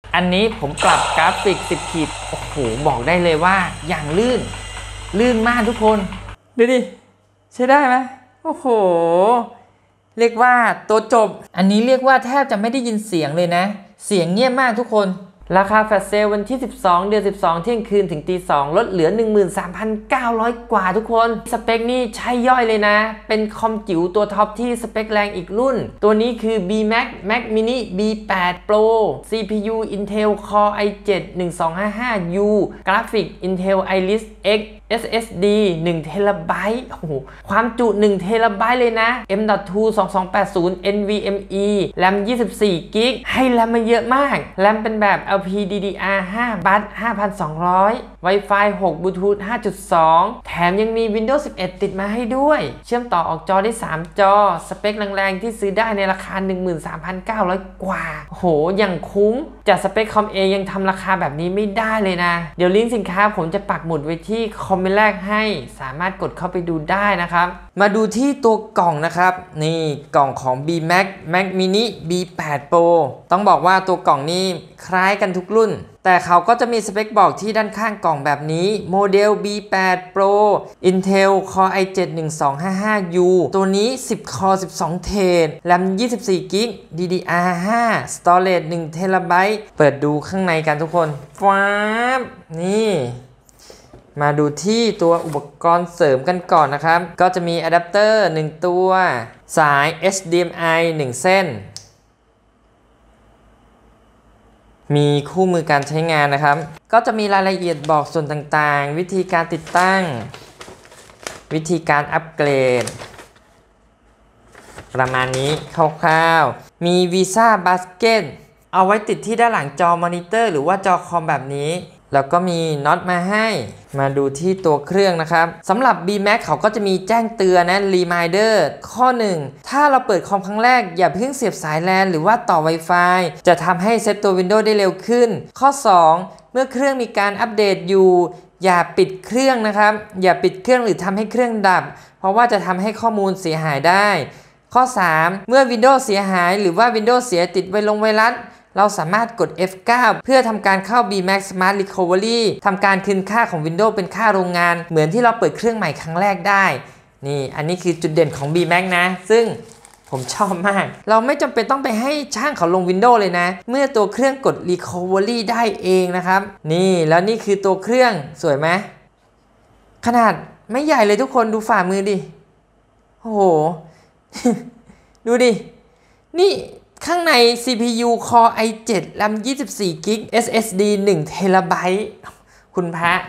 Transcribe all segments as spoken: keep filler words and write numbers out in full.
อันนี้ผมปรับกราฟิกสิบขีดโอ้โหบอกได้เลยว่าอย่างลื่นลื่นมากทุกคนดูดิใช้ได้ไหมโอ้โหเรียกว่าตัวจบอันนี้เรียกว่าแทบจะไม่ได้ยินเสียงเลยนะเสียงเงียบมากทุกคนราคาแฟลชเซลวันที่สิบสองเดือนสิบสองเที่ยงคืนถึงตีสองลดเหลือ หนึ่งหมื่นสามพันเก้าร้อย กว่าทุกคนสเปคนี่ใช่ย่อยเลยนะเป็นคอมจิ๋วตัวท็อปที่สเปคแรงอีกรุ่นตัวนี้คือ บี แม็ก Mac Mini บี แปด Pro ซี พี ยู Intel Core ไอ เจ็ด หนึ่งสองห้าห้า ยู กราฟิก Intel Iris X เอส เอส ดี หนึ่ง เทราไบต์โอ้โหความจุหนึ่งเทราไบต์เลยนะ เอ็ม ดอท ทู สองสองแปดศูนย์ เอ็น วี เอ็ม อี แรม ยี่สิบสี่ กิกให้แรมมาเยอะมากแรมเป็นแบบ แอล พี ดี ดี อาร์ ห้า บัส ห้าพันสองร้อย Wi-Fi หก Bluetooth ห้าจุดสอง แถมยังมี Windows สิบเอ็ด ติดมาให้ด้วยเชื่อมต่อออกจอได้สามจอสเปคแรงๆที่ซื้อได้ในราคา หนึ่งหมื่นสามพันเก้าร้อย กว่าโอ้โหอย่างคุ้มจากสเปคคอมเอยังทำราคาแบบนี้ไม่ได้เลยนะเดี๋ยวลิงก์สินค้าผมจะปักหมุดไว้ที่คอมเมนต์แรกให้สามารถกดเข้าไปดูได้นะครับมาดูที่ตัวกล่องนะครับนี่กล่องของ บี แม็ก Mac Mini บี แปด Pro ต้องบอกว่าตัวกล่องนี้คล้ายกันทุกรุ่นแต่เขาก็จะมีสเปคบอกที่ด้านข้างกล่องแบบนี้โมเดล บี แปด Pro Intel Core ไอ เจ็ด หนึ่งสองห้าห้า ยู ตัวนี้ สิบ คอร์ สิบสอง เทรด แรม ยี่สิบสี่ กิก ดี ดี อาร์ ห้า Storage หนึ่ง เทราไบต์ เปิดดูข้างในกันทุกคนฟ้าบนี่มาดูที่ตัวอุปกรณ์เสริมกันก่อนนะครับก็จะมีอะแดปเตอร์หนึ่งตัวสาย เอช ดี เอ็ม ไอ หนึ่ง เส้นมีคู่มือการใช้งานนะครับก็จะมีรายละเอียดบอกส่วนต่างๆวิธีการติดตั้งวิธีการอัปเกรดประมาณนี้คร่าวๆมี Visa Basket เอาไว้ติดที่ด้านหลังจอมอนิเตอร์หรือว่าจอคอมแบบนี้แล้วก็มีน็อตมาให้มาดูที่ตัวเครื่องนะครับสำหรับ บี แม็ก เขาก็จะมีแจ้งเตือนนะ Reminder ข้อหนึ่งถ้าเราเปิดคอมครั้งแรกอย่าเพิ่งเสียบสายแลนหรือว่าต่อ Wi-Fi จะทำให้เซตตัว Windows ได้เร็วขึ้นข้อสองเมื่อเครื่องมีการอัปเดตอยู่อย่าปิดเครื่องนะครับอย่าปิดเครื่องหรือทำให้เครื่องดับเพราะว่าจะทำให้ข้อมูลเสียหายได้ข้อสามเมื่อ Windows เสียหายหรือว่า Windows เสียติดไวลงไวรัสเราสามารถกด เอฟ เก้า เพื่อทำการเข้า บี แม็ก Smart Recovery ทำการคืนค่าของ Windows เป็นค่าโรงงานเหมือนที่เราเปิดเครื่องใหม่ครั้งแรกได้นี่อันนี้คือจุดเด่นของ บี แม็ก นะซึ่งผมชอบมากเราไม่จำเป็นต้องไปให้ช่างเขาลง Windows เลยนะเมื่อตัวเครื่องกด Recovery ได้เองนะครับนี่แล้วนี่คือตัวเครื่องสวยไหมขนาดไม่ใหญ่เลยทุกคนดูฝ่ามือดิโอ้โห ดูดินี่ข้างใน ซี พี ยู Core ไอ เจ็ด แรม ยี่สิบสี่ กิก เอส เอส ดี หนึ่ง เทราไบต์คุณพระ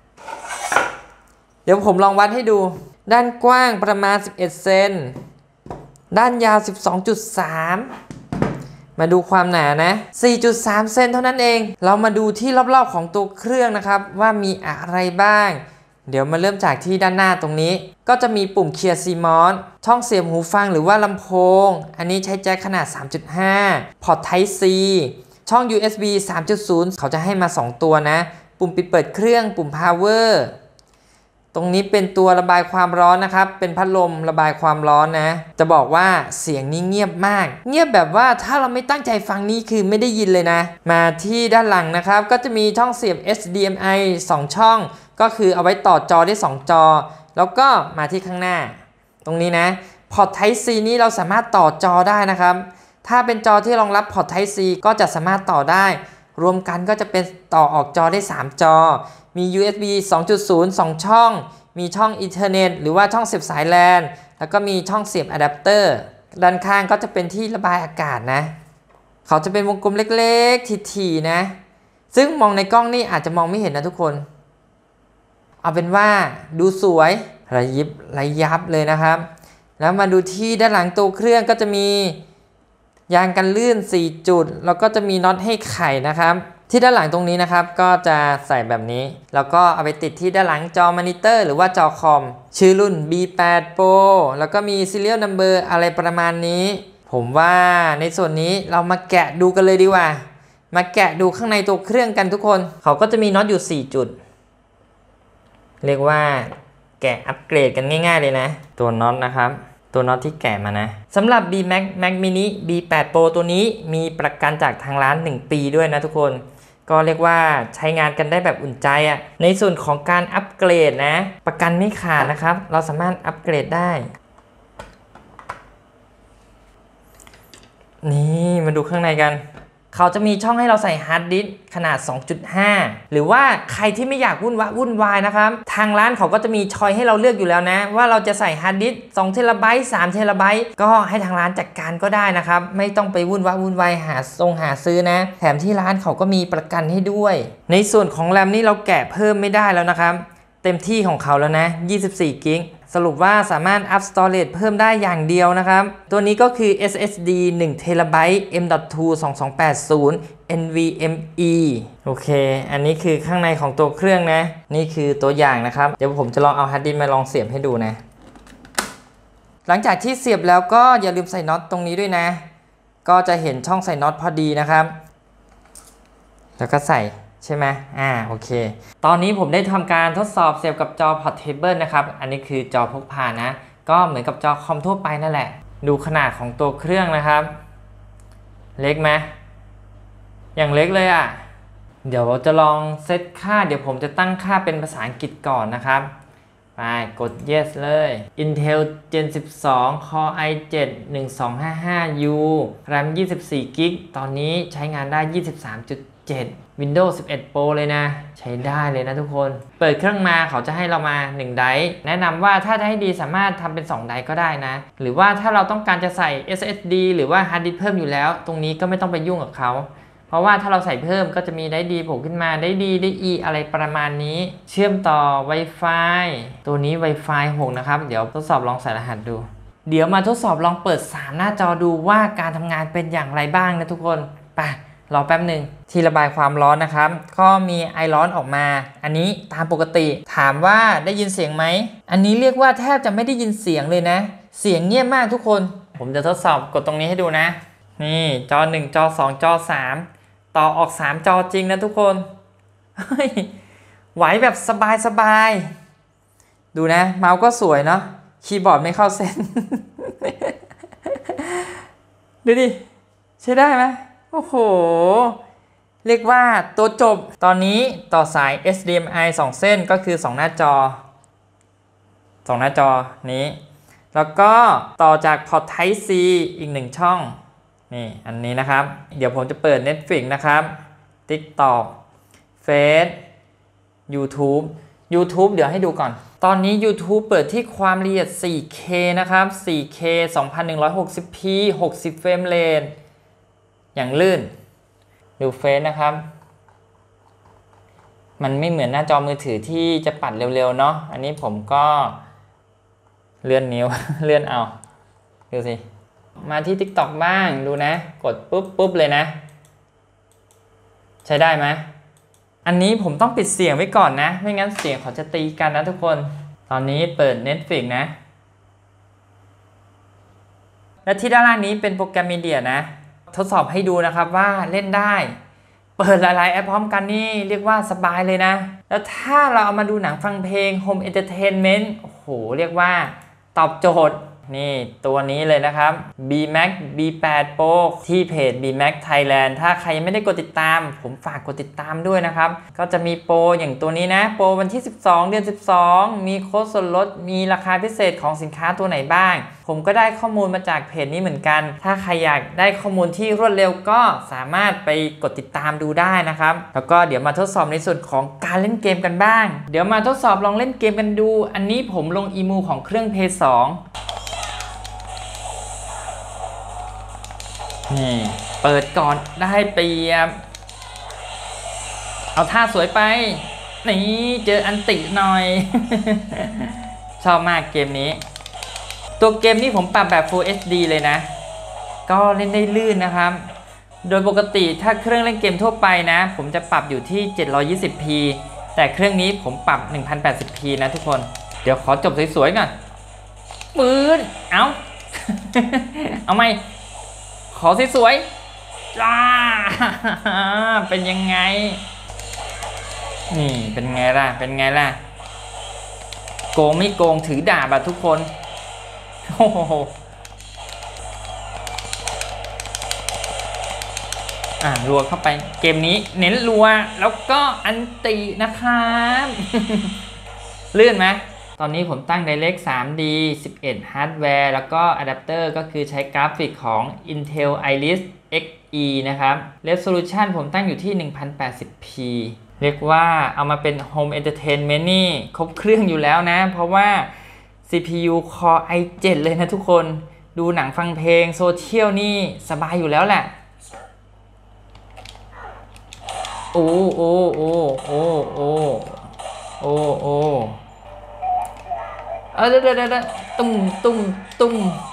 เดี๋ยวผมลองวัดให้ดูด้านกว้างประมาณสิบเอ็ดเซนด้านยาว สิบสองจุดสาม มาดูความหนานะ สี่จุดสาม เซนเท่านั้นเองเรามาดูที่รอบๆของตัวเครื่องนะครับว่ามีอะไรบ้างเดี๋ยวมาเริ่มจากที่ด้านหน้าตรงนี้ก็จะมีปุ่มเคลียร์ ซี มอส ช่องเสียบหูฟังหรือว่าลำโพงอันนี้ใช้แจ็คขนาด สามจุดห้า พอร์ต Type C ช่อง ยู เอส บี สามจุดศูนย์ เขาจะให้มาสองตัวนะปุ่มปิดเปิดเครื่องปุ่ม Power ตรงนี้เป็นตัวระบายความร้อนนะครับเป็นพัดลมระบายความร้อนนะจะบอกว่าเสียงนี้เงียบมากเงียบแบบว่าถ้าเราไม่ตั้งใจฟังนี่คือไม่ได้ยินเลยนะมาที่ด้านหลังนะครับก็จะมีช่องเสียบ เอช ดี เอ็ม ไอ สองช่องก็คือเอาไว้ต่อจอได้สองจอแล้วก็มาที่ข้างหน้าตรงนี้นะพอร์ต Type C นี้เราสามารถต่อจอได้นะครับถ้าเป็นจอที่รองรับพอร์ต Type C ก็จะสามารถต่อได้รวมกันก็จะเป็นต่อออกจอได้สามจอมี ยู เอส บี สองจุดศูนย์ สองช่องมีช่อง Ethernet หรือว่าช่องเสียบสายแลนแล้วก็มีช่องเสียบอะแดปเตอร์ด้านข้างก็จะเป็นที่ระบายอากาศนะเขาจะเป็นวงกลมเล็กๆถี่ๆนะซึ่งมองในกล้องนี่อาจจะมองไม่เห็นนะทุกคนเอาเป็นว่าดูสวยระยิบระยับเลยนะครับแล้วมาดูที่ด้านหลังตัวเครื่องก็จะมียางกันลื่นสี่จุดแล้วก็จะมีน็อตให้ไขนะครับที่ด้านหลังตรงนี้นะครับก็จะใส่แบบนี้แล้วก็เอาไปติดที่ด้านหลังจอมอนิเตอร์หรือว่าจอคอมชื่อรุ่น บี แปด Pro แล้วก็มี Serial Number อะไรประมาณนี้ผมว่าในส่วนนี้เรามาแกะดูกันเลยดีกว่ามาแกะดูข้างในตัวเครื่องกันทุกคนเขาก็จะมีน็อตอยู่สี่จุดเรียกว่าแกะอัปเกรดกันง่ายๆเลยนะตัวน็อตนะครับตัวน็อตที่แกะมานะสำหรับ B Max Max Mini บี แปด Pro ตัวนี้มีประกันจากทางร้านหนึ่งปีด้วยนะทุกคนก็เรียกว่าใช้งานกันได้แบบอุ่นใจอะ่ะในส่วนของการอัปเกรดนะประกันไม่ขาดนะครับเราสามารถอัปเกรดได้นี่มาดูข้างในกันเขาจะมีช่องให้เราใส่ฮาร์ดดิสก์ขนาด สองจุดห้า หรือว่าใครที่ไม่อยากวุ่นวายวุ่นวายนะครับทางร้านเขาก็จะมีชอยให้เราเลือกอยู่แล้วนะว่าเราจะใส่ฮาร์ดดิสก์สองเทราไบต์สามเทราไบต์ก็ให้ทางร้านจัดการก็ได้นะครับไม่ต้องไปวุ่นวายวุ่นวายหาทรงหาซื้อนะแถมที่ร้านเขาก็มีประกันให้ด้วยในส่วนของแรมนี่เราแกะเพิ่มไม่ได้แล้วนะครับเต็มที่ของเขาแล้วนะยี่สิบสี่กิกะสรุปว่าสามารถ up storage เพิ่มได้อย่างเดียวนะครับตัวนี้ก็คือ เอส เอส ดี หนึ่ง เทราไบต์ เอ็ม ดอท ทู สองพันสองร้อยแปดสิบ เอ็น วี เอ็ม อี โอเคอันนี้คือข้างในของตัวเครื่องนะนี่คือตัวอย่างนะครับเดี๋ยวผมจะลองเอาฮาร์ดดิสก์มาลองเสียบให้ดูนะหลังจากที่เสียบแล้วก็อย่าลืมใส่น็อตตรงนี้ด้วยนะก็จะเห็นช่องใส่น็อตพอดีนะครับแล้วก็ใส่ใช่ไหมอ่าโอเคตอนนี้ผมได้ทำการทดสอบเสียบกับจอ Portable นะครับอันนี้คือจอพกพานะก็เหมือนกับจอคอมทั่วไปนั่นแหละดูขนาดของตัวเครื่องนะครับเล็กไหมอย่างเล็กเลยอ่ะเดี๋ยวจะลองเซตค่าเดี๋ยวผมจะตั้งค่าเป็นภาษาอังกฤษก่อนนะครับไปกด yes เลย Intel Gen สิบสอง Core ไอ เซเว่น หนึ่งสองห้าห้า ยู แรม ยี่สิบสี่กิกะตอนนี้ใช้งานได้ ยี่สิบสามจุดเจ็ด Windows สิบเอ็ด Pro เลยนะใช้ได้เลยนะทุกคนเปิดเครื่องมาเขาจะให้เรามาหนึ่งไดร์แนะนำว่าถ้าจะให้ดีสามารถทำเป็นสองไดร์ก็ได้นะหรือว่าถ้าเราต้องการจะใส่ เอส เอส ดี หรือว่าฮาร์ดดิสก์เพิ่มอยู่แล้วตรงนี้ก็ไม่ต้องไปยุ่งกับเขาเพราะว่าถ้าเราใส่เพิ่มก็จะมีได้ดีโผล่ขึ้นมาได้ดีได้ E อะไรประมาณนี้เชื่อมต่อ Wi-Fi ตัวนี้ Wi-Fi หกนะครับเดี๋ยวทดสอบลองใส่รหัสดูเดี๋ยวมาทดสอบลองเปิดสามหน้าจอดูว่าการทำงานเป็นอย่างไรบ้างนะทุกคนไปรอแป๊บหนึ่งที่ระบายความร้อนนะครับก็มีไอร้อนออกมาอันนี้ตามปกติถามว่าได้ยินเสียงไหมอันนี้เรียกว่าแทบจะไม่ได้ยินเสียงเลยนะเสียงเงียบมากทุกคนผมจะทดสอบกดตรงนี้ให้ดูนะนี่จอหนึ่งจอสองจอสามต่อออกสามจอจริงนะทุกคนเฮ้ยไหวแบบสบายๆดูนะเมาส์ก็สวยเนาะคีย์บอร์ดไม่เข้าเส้น ดูดิใช้ได้ไหมโอ้โหเรียกว่าตัวจบตอนนี้ต่อสาย เอช ดี เอ็ม ไอ สองเส้นก็คือสองหน้าจอสองหน้าจอนี้แล้วก็ต่อจากพอร์ต Type C อีกหนึ่งช่องนี่อันนี้นะครับเดี๋ยวผมจะเปิด Netflix นะครับ TikTok Face YouTube YouTube เดี๋ยวให้ดูก่อนตอนนี้ YouTube เปิดที่ความละเอียด โฟร์เค นะครับ โฟร์เค สองพันหนึ่งร้อยหกสิบพี หกสิบเฟรมเรทอย่างลื่นดูเฟซนะครับมันไม่เหมือนหน้าจอมือถือที่จะปัดเร็วๆเนาะอันนี้ผมก็เลื่อนนิ้ว เลื่อนเอาดูสิมาที่ TikTok บ้างดูนะกดปุ๊บปุ๊บเลยนะใช้ได้ไหมอันนี้ผมต้องปิดเสียงไว้ก่อนนะไม่งั้นเสียงเขาจะตีกันนะทุกคนตอนนี้เปิด Netflix นะและที่ด้านล่างนี้เป็นโปรแกรมมีเดียนะทดสอบให้ดูนะครับว่าเล่นได้เปิดหลายๆแอปพร้อมกันนี่เรียกว่าสบายเลยนะแล้วถ้าเราเอามาดูหนังฟังเพลง Home Entertainment โอ้โหเรียกว่าตอบโจทย์นี่ตัวนี้เลยนะครับ B Max บี แปด Pro ที่เพจ B Max Thailand ถ้าใครยังไม่ได้กดติดตามผมฝากกดติดตามด้วยนะครับก็จะมีโปรอย่างตัวนี้นะโปรวันที่สิบสองเดือนสิบสองมีโค้ดส่วนลดมีราคาพิเศษของสินค้าตัวไหนบ้างผมก็ได้ข้อมูลมาจากเพจนี้เหมือนกันถ้าใครอยากได้ข้อมูลที่รวดเร็วก็สามารถไปกดติดตามดูได้นะครับแล้วก็เดี๋ยวมาทดสอบในส่วนของการเล่นเกมกันบ้างเดี๋ยวมาทดสอบลองเล่นเกมกันดูอันนี้ผมลงอีมูของเครื่อง พี สองนี่เปิดก่อนได้เปรียบเอาท่าสวยไปนี่เจออันติหน่อย ชอบมากเกมนี้ตัวเกมนี้ผมปรับแบบ Full เอช ดี เลยนะก็เล่นได้ลื่นนะครับโดยปกติถ้าเครื่องเล่นเกมทั่วไปนะผมจะปรับอยู่ที่ เจ็ดร้อยยี่สิบพี แต่เครื่องนี้ผมปรับ หนึ่งพันแปดสิบพี นะทุกคนเดี๋ยวขอจบสวยๆก่อนปืนเอา เอาไหมขอสวยๆจ้า เป็นยังไงนี่เป็นไงล่ะเป็นไงล่ะโกงไม่โกงถือดาบอะทุกคนโอ้โหอ่ารัวเข้าไปเกมนี้เน้นรัวแล้วก็อันตินะครับ เลื่อนไหมตอนนี้ผมตั้ง Direct ทรี ดี สิบเอ็ด Hardware แล้วก็อะแดปเตอร์ก็คือใช้กราฟิกของ Intel Iris เอ็กซ์ อี นะครับ Resolution ผมตั้งอยู่ที่ หนึ่งพันแปดสิบพี เรียกว่าเอามาเป็น Home Entertainment นี่ครบเครื่องอยู่แล้วนะเพราะว่า ซี พี ยู Core ไอ เซเว่น เลยนะทุกคนดูหนังฟังเพลงโซเชียลนี่สบายอยู่แล้วแหละโอ้โอ้โอ้โอ้โอ้โอ้โอ้เออเดี๋ยวเดี๋ยวตุ้มตุ้มตุ้ม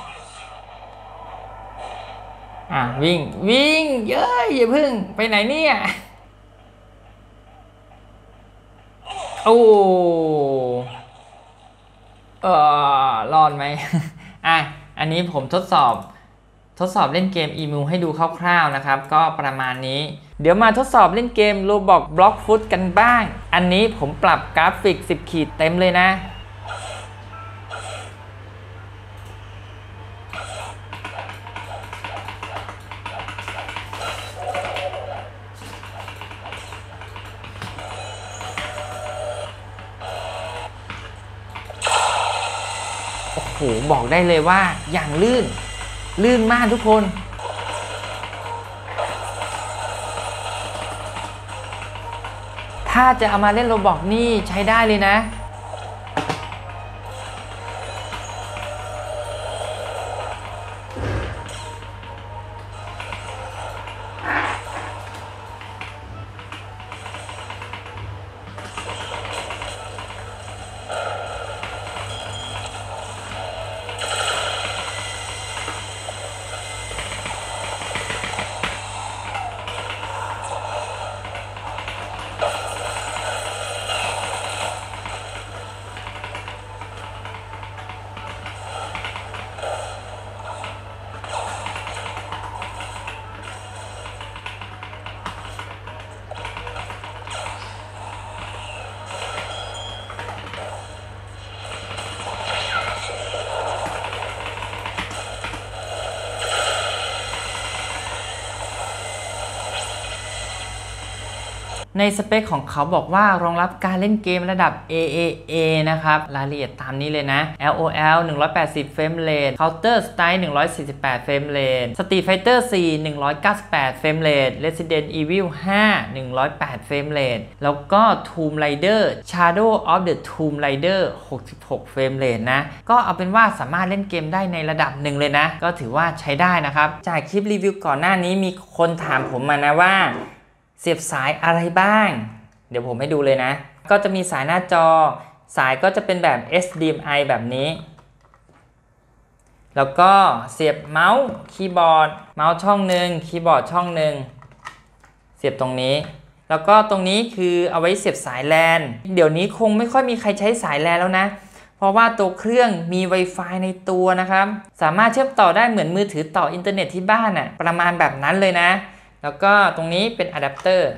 อ่ะวิ่งวิ่งเย้ยอย่าพึ่งไปไหนเนี่ยโอ้เออรอดไหม อ่ะอันนี้ผมทดสอบทดสอบเล่นเกม อี มู ให้ดูคร่าวๆนะครับก็ประมาณนี้เดี๋ยวมาทดสอบเล่นเกม Roblox Bloxfoot กันบ้างอันนี้ผมปรับกราฟิกสิบขีดเต็มเลยนะโอ้โหบอกได้เลยว่าอย่างลื่นลื่นมากทุกคนถ้าจะเอามาเล่นโรบล็อกนี่ใช้ได้เลยนะในสเปคของเขาบอกว่ารองรับการเล่นเกมระดับ เอ เอ เอ นะครับรายละเอียดตามนี้เลยนะ แอล โอ แอล หนึ่งร้อยแปดสิบ เฟรมเรท Counter Strike หนึ่งร้อยสี่สิบแปด เฟรมเรท Street Fighter สี่ หนึ่งร้อยเก้าสิบแปด เฟรมเรท Resident Evil ห้า หนึ่งร้อยแปด เฟรมเรท แล้วก็ Tomb Raider Shadow of the Tomb Raider หกสิบหก เฟรมเรทนะก็เอาเป็นว่าสามารถเล่นเกมได้ในระดับหนึ่งเลยนะก็ถือว่าใช้ได้นะครับจากคลิปรีวิวก่อนหน้านี้มีคนถามผมมานะว่าเสียบสายอะไรบ้างเดี๋ยวผมให้ดูเลยนะก็จะมีสายหน้าจอสายก็จะเป็นแบบ เอช ดี เอ็ม ไอ แบบนี้แล้วก็เสียบเมาส์คีย์บอร์ดเมาส์ช่องหนึ่งคีย์บอร์ดช่องหนึ่งเสียบตรงนี้แล้วก็ตรงนี้คือเอาไว้เสียบสายแลนเดี๋ยวนี้คงไม่ค่อยมีใครใช้สายแลนแล้วนะเพราะว่าตัวเครื่องมี Wi-Fi ในตัวนะครับสามารถเชื่อมต่อได้เหมือนมือถือต่ออินเทอร์เน็ตที่บ้านน่ะประมาณแบบนั้นเลยนะแล้วก็ตรงนี้เป็นอะแดปเตอร์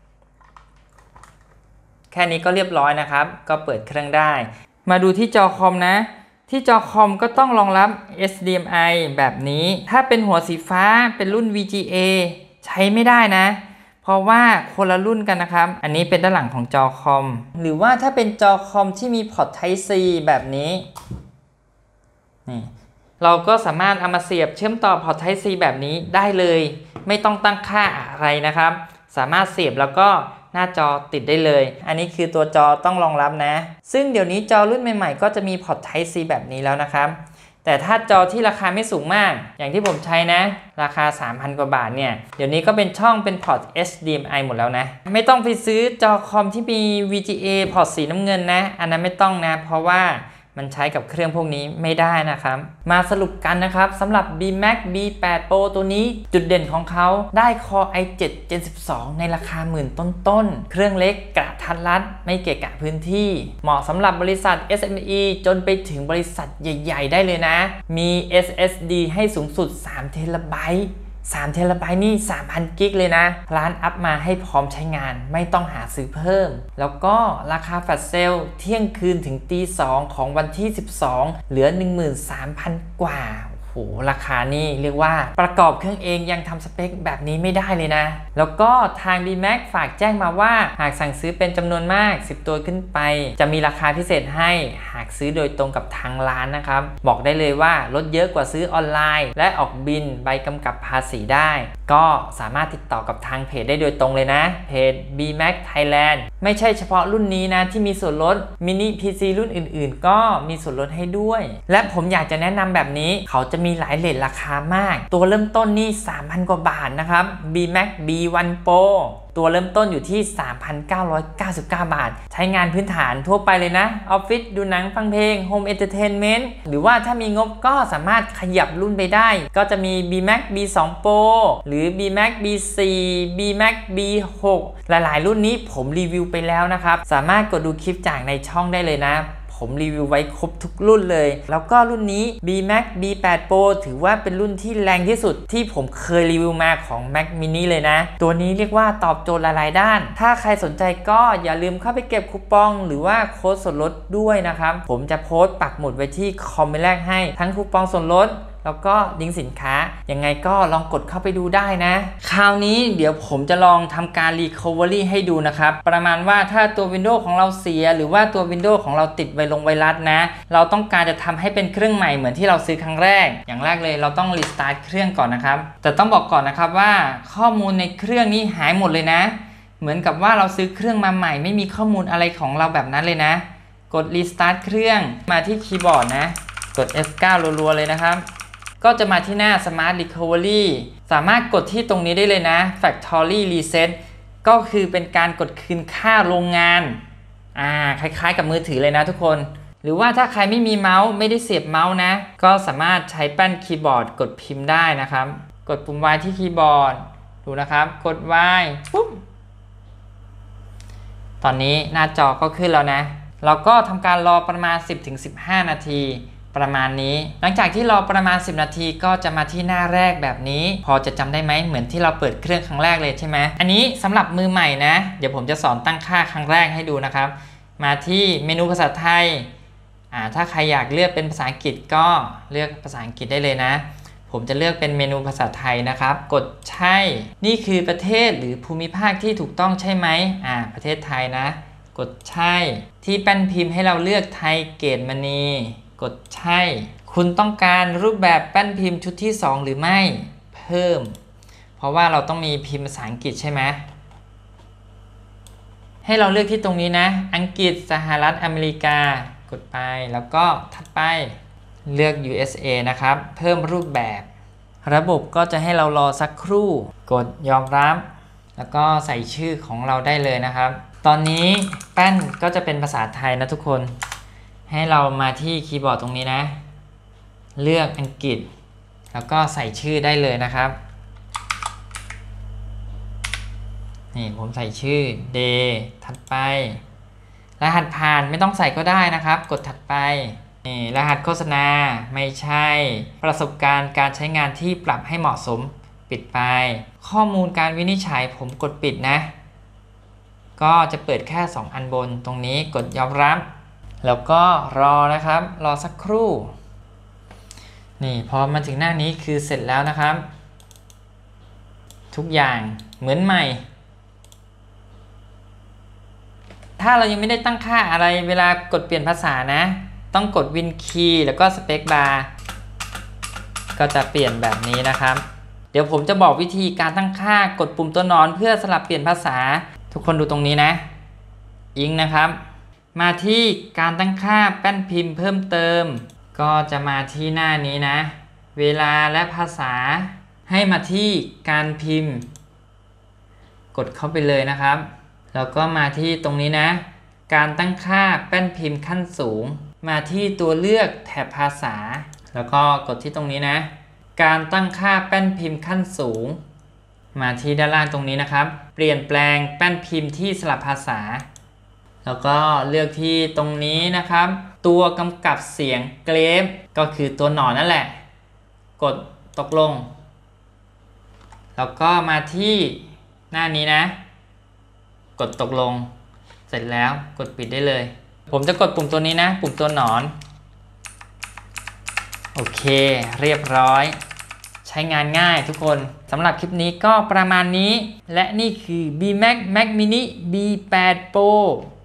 แค่นี้ก็เรียบร้อยนะครับก็เปิดเครื่องได้มาดูที่จอคอมนะที่จอคอมก็ต้องรองรับ เอช ดี เอ็ม ไอ แบบนี้ถ้าเป็นหัวสีฟ้าเป็นรุ่น วี จี เอ ใช้ไม่ได้นะเพราะว่าคนละรุ่นกันนะครับอันนี้เป็นด้านหลังของจอคอมหรือว่าถ้าเป็นจอคอมที่มีพอร์ต Type C แบบนี้นี่เราก็สามารถเอามาเสียบเชื่อมต่อพอร์ต Type C แบบนี้ได้เลยไม่ต้องตั้งค่าอะไรนะครับสามารถเสียบแล้วก็หน้าจอติดได้เลยอันนี้คือตัวจอต้องรองรับนะซึ่งเดี๋ยวนี้จอรุ่นใหม่ๆก็จะมีพอร์ต Type C แบบนี้แล้วนะครับแต่ถ้าจอที่ราคาไม่สูงมากอย่างที่ผมใช้นะราคา สามพัน กว่าบาทเนี่ยเดี๋ยวนี้ก็เป็นช่องเป็นพอร์ต เอช ดี เอ็ม ไอ หมดแล้วนะไม่ต้องไปซื้อจอคอมที่มี วี จี เอ พอร์ตสีน้ำเงินนะอันนั้นไม่ต้องนะเพราะว่ามันใช้กับเครื่องพวกนี้ไม่ได้นะครับมาสรุปกันนะครับสำหรับ บี แม็ก บี แปด Pro ตัวนี้จุดเด่นของเขาได้ Core ไอ เซเว่น Gen สิบสอง ในราคาหมื่นต้นๆเครื่องเล็กกระทัดรัดไม่เกะกะพื้นที่เหมาะสำหรับบริษัท เอส เอ็ม อี จนไปถึงบริษัทใหญ่ๆได้เลยนะมี เอส เอส ดี ให้สูงสุดสามเทราไบต์สามเทราไบต์นี่ สามพัน กิกเลยนะร้านอัพมาให้พร้อมใช้งานไม่ต้องหาซื้อเพิ่มแล้วก็ราคาแฟลชเซลเที่ยงคืนถึงตีสองของวันที่สิบสองเหลือ หนึ่งหมื่นสามพัน กว่าโหราคานี่เรียกว่าประกอบเครื่องเองยังทำสเปคแบบนี้ไม่ได้เลยนะแล้วก็ทาง บี แม็ก ฝากแจ้งมาว่าหากสั่งซื้อเป็นจำนวนมากสิบตัวขึ้นไปจะมีราคาพิเศษให้หากซื้อโดยตรงกับทางร้านนะครับบอกได้เลยว่าลดเยอะกว่าซื้อออนไลน์และออกบินใบกำกับภาษีได้ก็สามารถติดต่อกับทางเพจได้โดยตรงเลยนะเพจ บี แม็ก Thailand ไม่ใช่เฉพาะรุ่นนี้นะที่มีส่วนลดมินิ พี ซี รุ่นอื่นๆก็มีส่วนลดให้ด้วยและผมอยากจะแนะนำแบบนี้เขาจะมีหลายเรทราคามากตัวเริ่มต้นนี่ สามพัน กว่าบาทนะครับ บี แม็ก บี วัน Pro ตัวเริ่มต้นอยู่ที่ สามพันเก้าร้อยเก้าสิบเก้า บาทใช้งานพื้นฐานทั่วไปเลยนะออฟฟิศดูหนังฟังเพลงโฮมเอนเตอร์เทนเมนต์หรือว่าถ้ามีงบก็สามารถขยับรุ่นไปได้ก็จะมี บี แม็ก บี ทู Pro หรือ บี แม็ก บี โฟร์ บี แม็ก บี ซิกซ์ หลายๆรุ่นนี้ผมรีวิวไปแล้วนะครับสามารถกดดูคลิปจากในช่องได้เลยนะผมรีวิวไว้ครบทุกรุ่นเลยแล้วก็รุ่นนี้ บี แม็ก บี แปด Pro ถือว่าเป็นรุ่นที่แรงที่สุดที่ผมเคยรีวิวมาของ Mac Mini เลยนะตัวนี้เรียกว่าตอบโจทย์หลายๆด้านถ้าใครสนใจก็อย่าลืมเข้าไปเก็บคูปองหรือว่าโค้ดส่วนลดด้วยนะครับผมจะโพสต์ปักหมุดไว้ที่คอมเมนต์แรกให้ทั้งคูปองส่วนลดแล้วก็ลิงก์สินค้ายังไงก็ลองกดเข้าไปดูได้นะคราวนี้เดี๋ยวผมจะลองทำการ Recovery ให้ดูนะครับประมาณว่าถ้าตัว Windows ของเราเสียหรือว่าตัว Windows ของเราติดไวรัสไวรัสนะเราต้องการจะทำให้เป็นเครื่องใหม่เหมือนที่เราซื้อครั้งแรกอย่างแรกเลยเราต้อง Restart เครื่องก่อนนะครับแต่ต้องบอกก่อนนะครับว่าข้อมูลในเครื่องนี้หายหมดเลยนะเหมือนกับว่าเราซื้อเครื่องมาใหม่ไม่มีข้อมูลอะไรของเราแบบนั้นเลยนะกด Restart เครื่องมาที่คีย์บอร์ดนะกด เอฟ เก้า รัวๆเลยนะครับก็จะมาที่หน้า Smart Recovery สามารถกดที่ตรงนี้ได้เลยนะ Factory Reset ก็คือเป็นการกดคืนค่าโรงงานอ่าคล้ายๆกับมือถือเลยนะทุกคนหรือว่าถ้าใครไม่มีเมาส์ไม่ได้เสียบเมาส์นะก็สามารถใช้แป้นคีย์บอร์ดกดพิมพ์ได้นะครับกดปุ่ม Y ที่คีย์บอร์ดดูนะครับกด Y ปุ๊บตอนนี้หน้าจอก็ขึ้นแล้วนะเราก็ทำการรอประมาณ สิบถึงสิบห้า นาทีประมาณนี้หลังจากที่รอประมาณสิบนาทีก็จะมาที่หน้าแรกแบบนี้พอจะจำได้ไหมเหมือนที่เราเปิดเครื่องครั้งแรกเลยใช่ไหมอันนี้สำหรับมือใหม่นะเดี๋ยวผมจะสอนตั้งค่าครั้งแรกให้ดูนะครับมาที่เมนูภาษาไทยอ่าถ้าใครอยากเลือกเป็นภาษาอังกฤษก็เลือกภาษาอังกฤษได้เลยนะผมจะเลือกเป็นเมนูภาษาไทยนะครับกดใช่นี่คือประเทศหรือภูมิภาคที่ถูกต้องใช่ไหมอ่าประเทศไทยนะกดใช่ที่แป้นพิมพ์ให้เราเลือกไทยเกตมณีกดใช่คุณต้องการรูปแบบแป้นพิมพ์ชุดที่สองหรือไม่เพิ่มเพราะว่าเราต้องมีพิมพ์ภาษาอังกฤษใช่ไหมให้เราเลือกที่ตรงนี้นะอังกฤษสหรัฐอเมริกากดไปแล้วก็ถัดไปเลือก ยู เอส เอ นะครับเพิ่มรูปแบบระบบก็จะให้เรารอสักครู่กดยอมรับแล้วก็ใส่ชื่อของเราได้เลยนะครับตอนนี้แป้นก็จะเป็นภาษาไทยนะทุกคนให้เรามาที่คีย์บอร์ดตรงนี้นะเลือกอังกฤษแล้วก็ใส่ชื่อได้เลยนะครับนี่ผมใส่ชื่อ day ถัดไปรหัสผ่านไม่ต้องใส่ก็ได้นะครับกดถัดไปนี่รหัสโฆษณาไม่ใช่ประสบการณ์การใช้งานที่ปรับให้เหมาะสมปิดไปข้อมูลการวินิจฉัยผมกดปิดนะก็จะเปิดแค่สองอันบนตรงนี้กดยอมรับแล้วก็รอนะครับรอสักครู่นี่พอมาถึงหน้านี้คือเสร็จแล้วนะครับทุกอย่างเหมือนใหม่ถ้าเรายังไม่ได้ตั้งค่าอะไรเวลากดเปลี่ยนภาษานะต้องกดวินคีย์แล้วก็สเปคบาร์ก็จะเปลี่ยนแบบนี้นะครับเดี๋ยวผมจะบอกวิธีการตั้งค่ากดปุ่มตัวนอนเพื่อสลับเปลี่ยนภาษาทุกคนดูตรงนี้นะอิงนะครับมาที่การตั้งค่าแป้นพิมพ์เพิ่มเติมก็จะมาที่หน้านี้นะเวลาและภาษาให้มาที่การพิมพ์กดเข้าไปเลยนะครับแล้วก็มาที่ตรงนี้นะการตั้งค่าแป้นพิมพ์ขั้นสูงมาที่ตัวเลือกแถบภาษาแล้วก็กดที่ตรงนี้นะการตั้งค่าแป้นพิมพ์ขั้นสูงมาที่ด้านล่างตรงนี้นะครับเปลี่ยนแปลงแป้นพิมพ์ที่สลับภาษาแล้วก็เลือกที่ตรงนี้นะครับตัวกำกับเสียงเกรฟก็คือตัวหนอนนั่นแหละกดตกลงแล้วก็มาที่หน้านี้นะ กดตกลงเสร็จแล้วกดปิดได้เลยผมจะกดปุ่มตัวนี้นะปุ่มตัวหนอนโอเคเรียบร้อยใช้งานง่ายทุกคนสำหรับคลิปนี้ก็ประมาณนี้และนี่คือ บี แม็ก Mac Mini บี แปด Pro